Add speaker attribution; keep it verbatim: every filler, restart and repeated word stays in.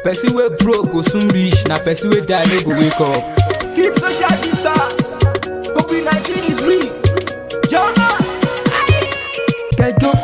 Speaker 1: Person wey broke go soon reach, na person wey die no go wake up. Keep social distance. COVID nineteen is real. Jama. Kejo.